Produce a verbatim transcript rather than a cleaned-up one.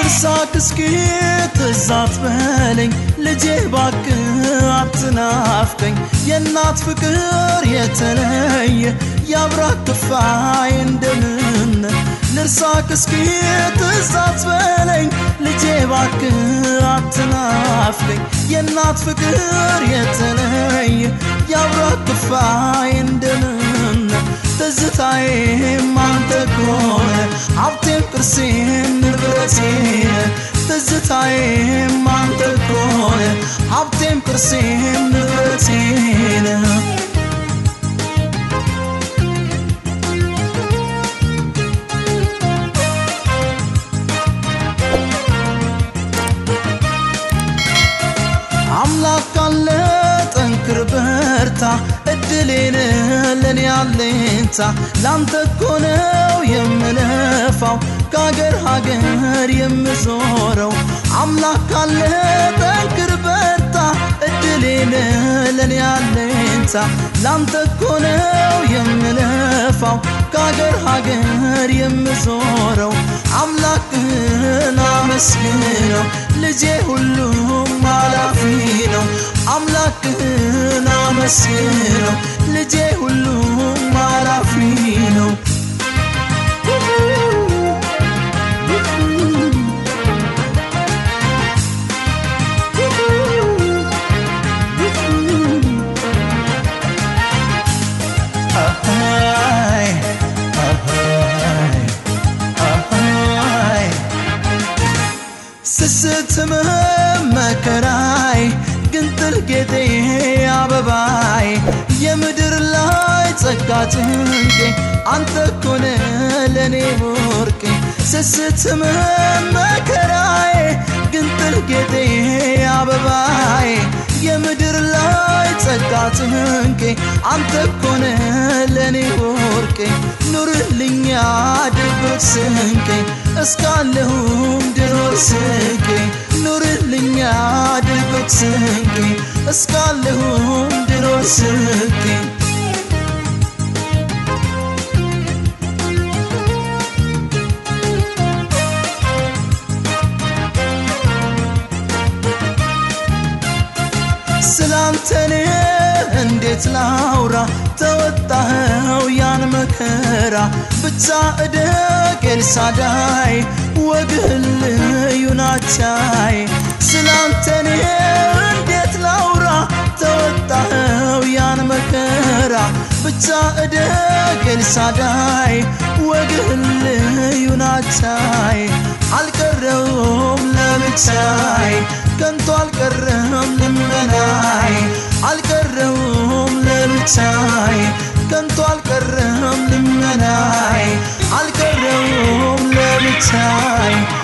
ልርሳክ እስኪ ትዛት በለኝ ልጄ ባክህ አትናፍቀኝ የእናት ፍቅር የተለየ ያብራክ ክፋይ እንደምን ልርሳክ እስኪ ትዛት በለኝ ልጄ ባክህ አትናፍቀኝ የእናት ፍቅር የተለየ ያብራክ ክፋይ እንደምን ትዝታዬ አንተ ኮነ ሀብቴም ቅርሴም ንብረቴም ትዝታዬ አንተ ኮነ ሀብቴም ቅርሴም ንብረቴም አምላክ ካለ ጠንክር በርታ እድሌን ለኔ አለኝታ ላንተ እኮ ነው የምለፋው ከሀገር ሀገር የምዞረው አምላክ ካለ ጠንክር በርታ እድሌን ለኔ አለኝታ ላንተ እኮ ነው የምለፋው ከሀገር ሀገር የምዞረው አምላክህን አመስግነው ልጄ ሁሉም አላፊ ነው አምላክህን አመስግነው ልጄ ሁሉም አላፊ ነው ስትምህ መከራይ ግንጥል ጌጤ አበባይ የምድር ላይ ጸጋ ጭንቄ አንተ ኮነ ለኔ ወርቄ ስትምህ መከራይ ግንጥል ጌጤ አበባይ የምድር ላይ ጸጋ ጭንቄ አንተ ኮነ ለኔ ወርቄ ኑርልኛ ድብቅ ስንቄ እስካለሁም ድኖር ስንቄ ኑርልኛ ድብቅ ስንቄ እስካለሁም ድኖር ስንቄ ስላንተኔ እንዴት ላውራ ተወጣኸው ያን መከራ ብቻ እደግ ኤልሳዳይ ወግህ ልዩ ናቻይ ስላንተኔ እንዴት ላውራ ተወጣኸው ያን መከራ ብቻ እደግ ኤልሳዳይ ወግህ ልዩ ናቻይ አልቀረውም ለብቻይ ከንቱ አልቀረም ልመናይ አልቀረውም ለብቻይ ከንቱ አልቀረም ልመናይ አልቀረውም ለብቻይ